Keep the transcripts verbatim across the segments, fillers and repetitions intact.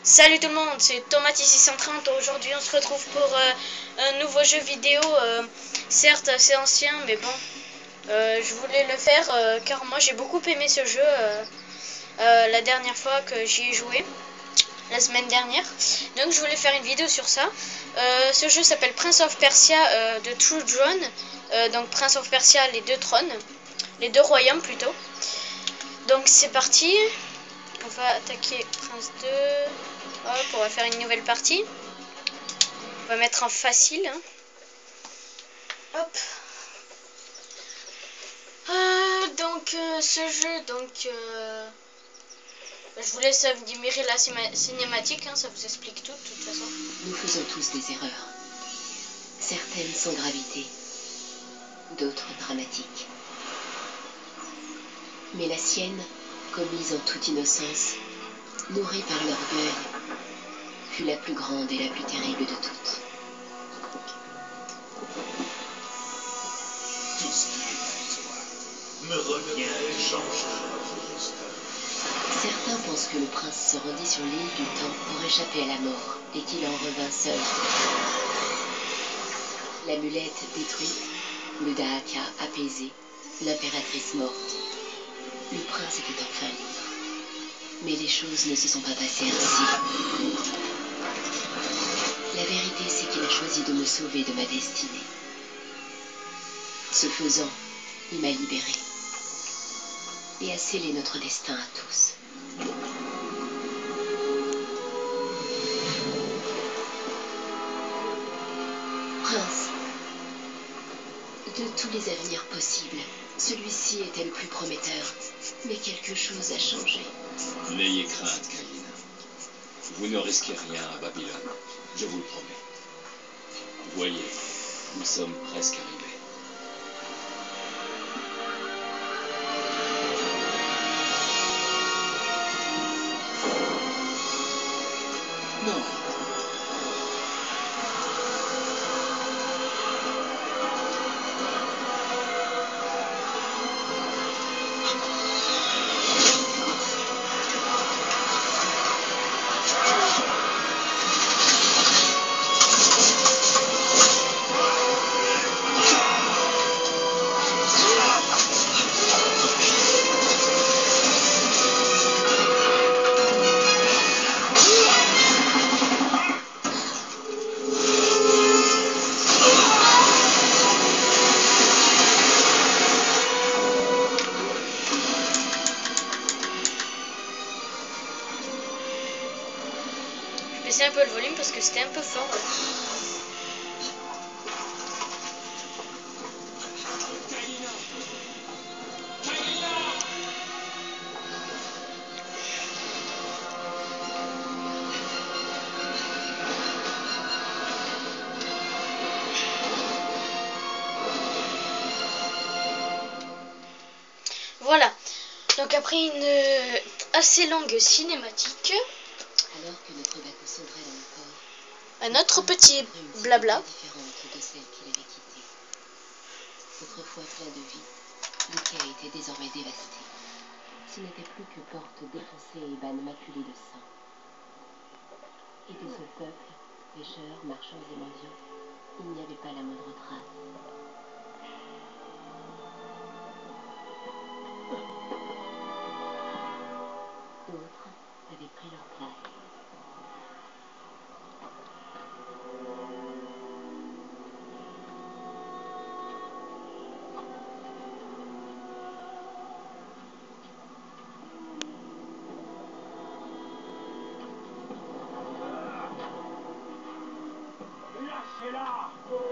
Salut tout le monde, c'est Tomati six cent trente. Aujourd'hui on se retrouve pour euh, un nouveau jeu vidéo, euh, certes assez ancien, mais bon, euh, je voulais le faire euh, car moi j'ai beaucoup aimé ce jeu euh, euh, la dernière fois que j'y ai joué, la semaine dernière. Donc je voulais faire une vidéo sur ça. Euh, ce jeu s'appelle Prince of Persia euh, de True Throne, euh, donc Prince of Persia les deux trônes, les deux royaumes plutôt. Donc c'est parti. On va attaquer Prince deux. Hop, on va faire une nouvelle partie. On va mettre en facile. Hein. Hop. Euh, donc euh, ce jeu, donc euh, je vous laisse admirer la cinématique, hein, ça vous explique tout de toute façon. Nous faisons tous des erreurs. Certaines sans gravité, d'autres dramatiques. Mais la sienne, commise en toute innocence, nourrie par l'orgueil, fut la plus grande et la plus terrible de toutes. Tout ce qui est à toi me revient et change. Certains pensent que le prince se rendit sur l'île du temps pour échapper à la mort et qu'il en revint seul. L'amulette détruite, le Dahaka apaisé, l'impératrice morte. Le prince était enfin libre. Mais les choses ne se sont pas passées ainsi. La vérité, c'est qu'il a choisi de me sauver de ma destinée. Ce faisant, il m'a libéré et a scellé notre destin à tous. Prince, de tous les avenirs possibles, celui-ci était le plus prometteur, mais quelque chose a changé. N'ayez crainte, Kaïna. Vous ne risquez rien à Babylone, je vous le promets. Voyez, nous sommes presque arrivés. Non. Je vais baisser un peu le volume parce que c'était un peu fort. Voilà, donc après une euh, assez longue cinématique, Alors que notre bateau sombrait dans le port, un autre petit blabla. différente de celle qu'il avait quittée. Autrefois plein de vie, le quai était désormais dévasté. Ce n'était plus que portes défoncées et vannes maculées de sang. Et de ce peuple, pêcheurs, marchands et mendiants, il n'y avait pas la moindre trace. D'autres avaient pris leur place. Lâchez-la!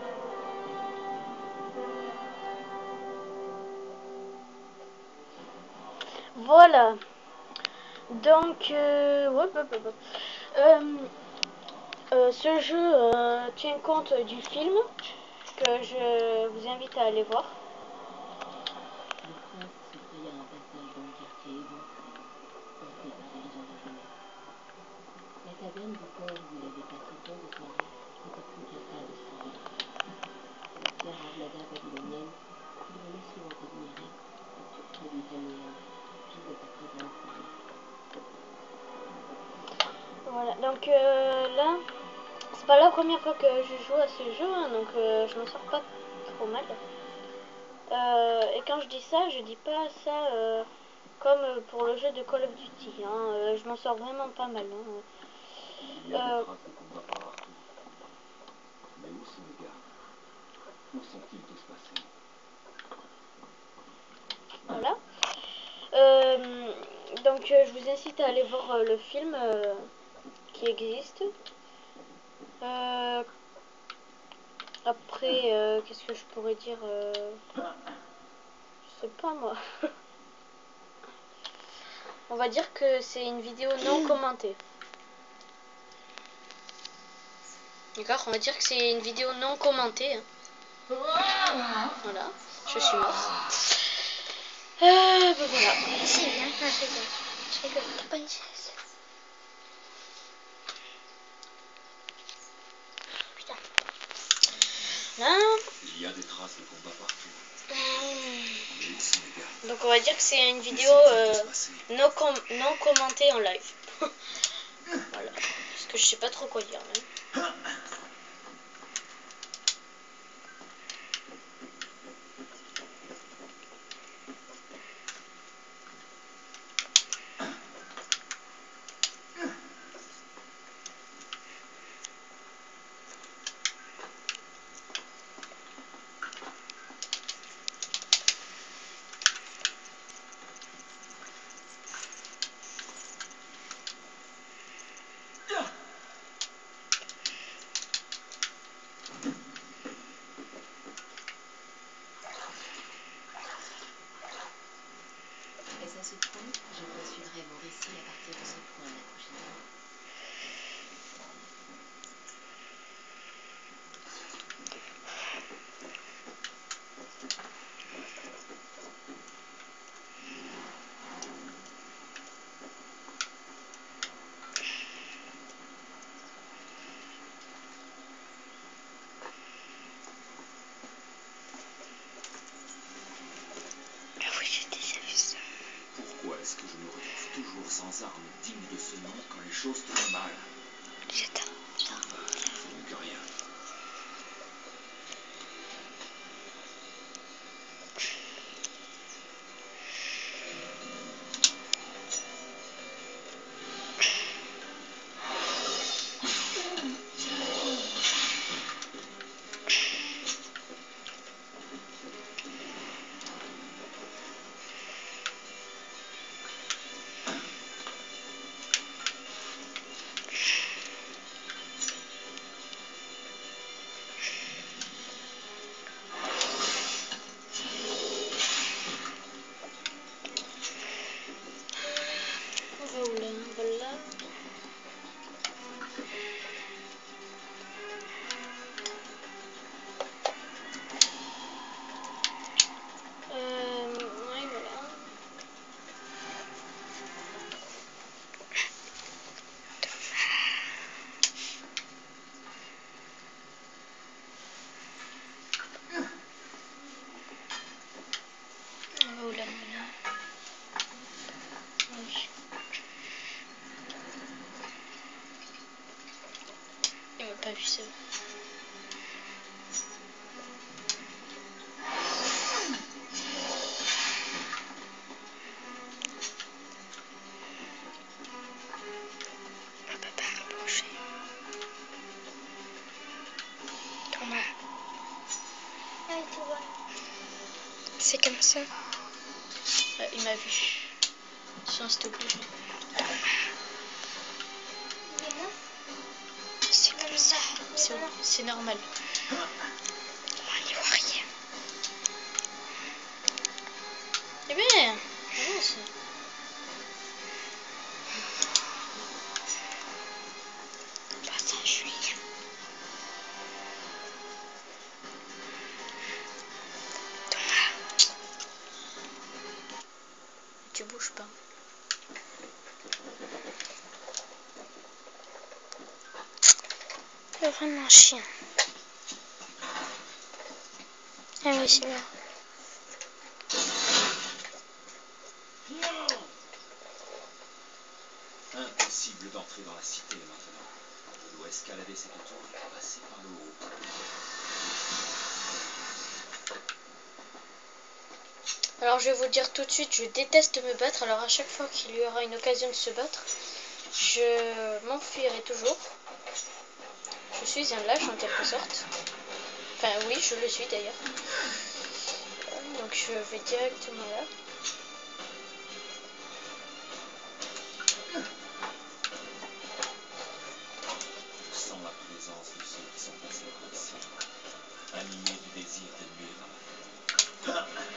Voilà. Donc, euh, hop, hop, hop, hop. Euh, euh, ce jeu euh, tient compte du film que je vous invite à aller voir. Le prince se fraya un passage dans le quartier éventré, hanté par des visions de jeunesse. La taverne du port où il avait passé tant de soirées n'était plus qu'un tas de cendres. La fière armada babylonienne, qu'il venait souvent admirer, ne lui valait un, je ne veux pas présent au foyer. Voilà, donc euh, là, c'est pas la première fois que je joue à ce jeu, hein, donc euh, je m'en sors pas trop mal. Euh, et quand je dis ça, je dis pas ça euh, comme pour le jeu de Call of Duty. Hein, euh, je m'en sors vraiment pas mal. Hein. Il y a Euh, des traces de combat partout. Mais où sont les gars? Où sont-ils tous passés? voilà. Euh, donc euh, je vous incite à aller voir euh, le film euh, qui existe. Euh, après, euh, qu'est-ce que je pourrais dire euh, je sais pas moi. On va dire que c'est une vidéo non commentée. D'accord, on va dire que c'est une vidéo non commentée. Hein. Voilà, je suis mort. Euh, ben voilà. C'est bien, je rigole. Je rigole, t'as pas une chaise. Putain. Là. Il y a des traces de combat partout. Hum, Mais où sont les gars? donc on va dire que c'est une Où vidéo sont-ils euh, tous passés? non, com non commentée en live. Voilà, parce que je sais pas trop quoi dire même. Est-ce à ce point? Je poursuivrai mon récit à partir de ce point la prochaine fois. Ah oui, j'ai déjà vu ça. Pourquoi est-ce que je me retrouve toujours sans arme digne de ce nom quand les choses tournent mal? J'adore. Enfin, c'est mieux que rien. On va où là? On va là. Euh, ouais, voilà. On va où là? Voilà. Oui. Il m'a pas vu ça. On peut pas reboucher. Comment? Ah, tu vois. C'est comme ça. Ouais, il m'a vu. Sinon c'était obligé. C'est comme ça. C'est c'est normal. On n'y voit rien. Eh bien, avance. Bah ça, je suis. Tu bouges pas. C'est vraiment un chien. Ah oui, c'est bien. Impossible. impossible d'entrer dans la cité maintenant. Je dois escalader cette tour et passer par le haut. Alors je vais vous le dire tout de suite, je déteste me battre. Alors à chaque fois qu'il y aura une occasion de se battre, je m'enfuirai toujours. Je suis un lâche en quelque sorte. Enfin oui, je le suis d'ailleurs. Donc je vais directement là. Je sens la présence de ceux qui sont passés par ici, animés du désir de nuire à ma famille.